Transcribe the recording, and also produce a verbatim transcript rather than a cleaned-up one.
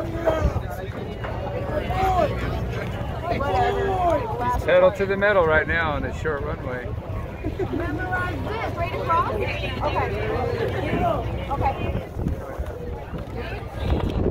Pedal to the metal right now on this short runway. Memorize this. Straight across? Okay. Okay.